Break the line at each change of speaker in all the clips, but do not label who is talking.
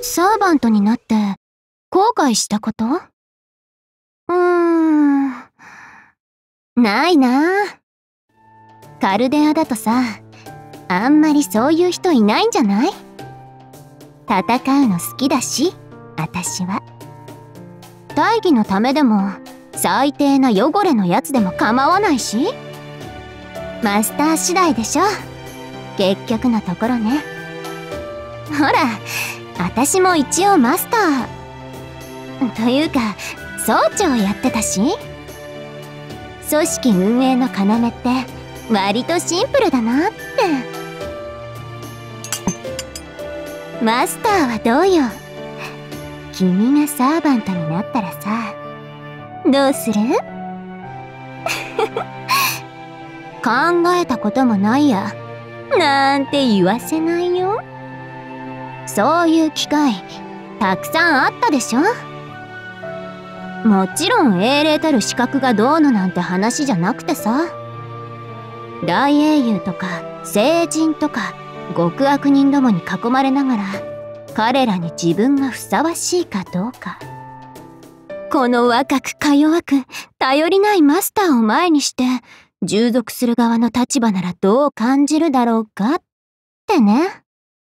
サーバントになって後悔したこと？ないな。カルデアだとさ、あんまりそういう人いないんじゃない？戦うの好きだし、私は。大義のためでも、最低な汚れのやつでも構わないし。マスター次第でしょ。結局のところね。ほら、私も一応マスター。というか、総長やってたし。組織運営の要って割とシンプルだなって。マスターはどうよ。君がサーバントになったらさ、どうする？考えたこともないや、なんて言わせないよ。そういう機会たくさんあったでしょ。もちろん英霊たる資格がどうのなんて話じゃなくてさ、大英雄とか聖人とか極悪人どもに囲まれながら彼らに自分がふさわしいかどうか。この若くか弱く頼りないマスターを前にして従属する側の立場ならどう感じるだろうかってね。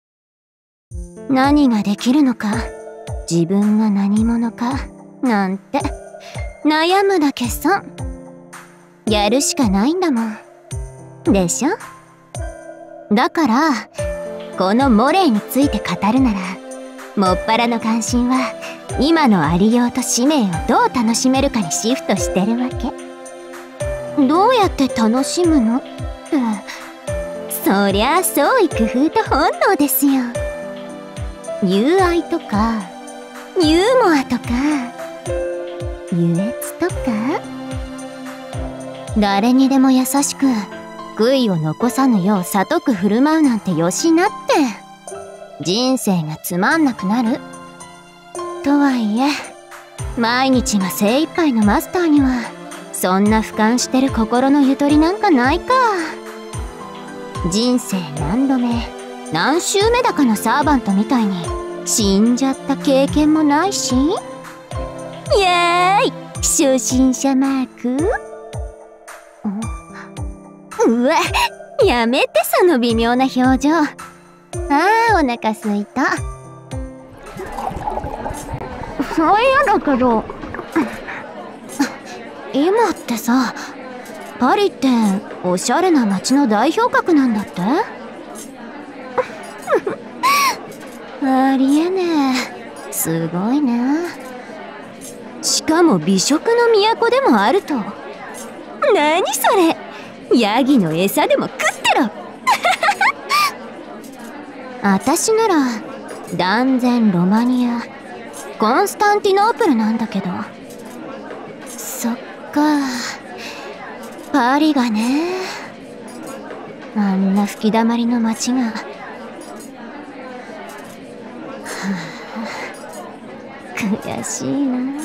何ができるのか、自分が何者かなんて悩むだけさ。やるしかないんだもんでしょ。だからこのモレイについて語るなら、もっぱらの関心は今のありようと使命をどう楽しめるかにシフトしてるわけ。どうやって楽しむのって、そりゃ創意工夫と本能ですよ。友愛とかユーモアとか優越とか、誰にでも優しく悔いを残さぬよう悟く振る舞うなんてよしなって、人生がつまんなくなる。とはいえ毎日が精一杯のマスターにはそんな俯瞰してる心のゆとりなんかないか。人生何度目何周目だかのサーバントみたいに死んじゃった経験もないし。イエーイ、初心者マーク。うわ、やめてその微妙な表情。お腹すいた。そういやだけど、今ってさ、パリっておしゃれな街の代表格なんだって？ありえねえ、すごいな。しかも美食の都でもあると。何それ、ヤギの餌でも食ってろ。私なら断然ロマニア、コンスタンティノープルなんだけど。そっか、パリがね、あんな吹き溜まりの街が。悔しいな。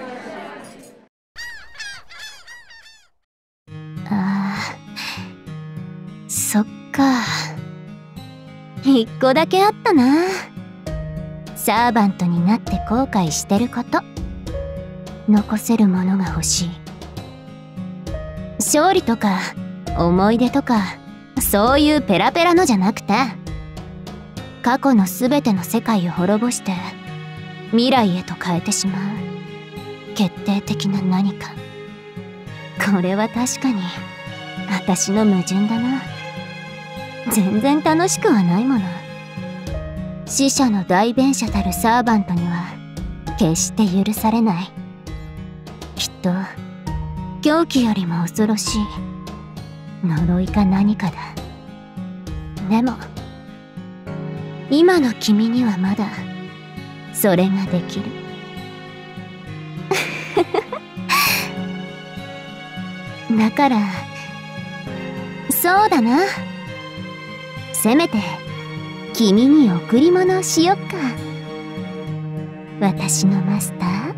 そっか、一個だけあったな。サーバントになって後悔してること。残せるものが欲しい。勝利とか思い出とかそういうペラペラのじゃなくて、過去の全ての世界を滅ぼして未来へと変えてしまう決定的な何か。これは確かに私の矛盾だな。全然楽しくはないもの。死者の代弁者たるサーバントには決して許されない。きっと狂気よりも恐ろしい呪いか何かだ。でも今の君にはまだそれができる。だからそうだな、せめて君に贈り物をしよっか。私のマスター。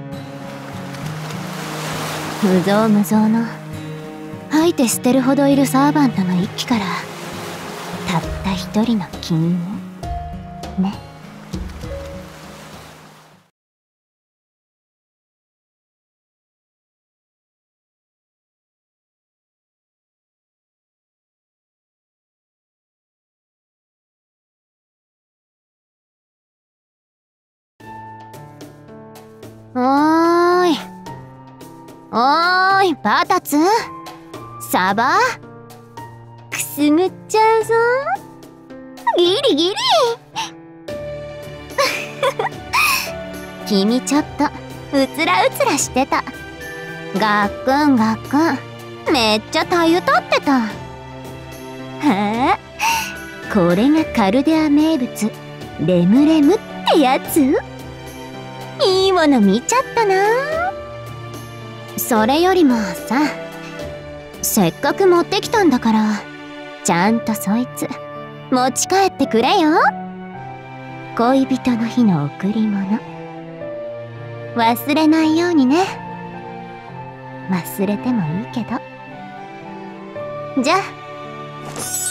無造無造の吐いて捨てるほどいるサーバントの一機からたった一人の君にね。 おーい。おーい、バタツ。サバくすぐっちゃうぞ。ギリギリ。君ちょっとうつらうつらしてた。ガックンガックン、めっちゃたゆたってた。はあ、これがカルデア名物レムレムってやつ。いいもの見ちゃったな。それよりもさ、せっかく持ってきたんだからちゃんとそいつ持ち帰ってくれよ。恋人の日の贈り物忘れないようにね。忘れてもいいけど。じゃあ。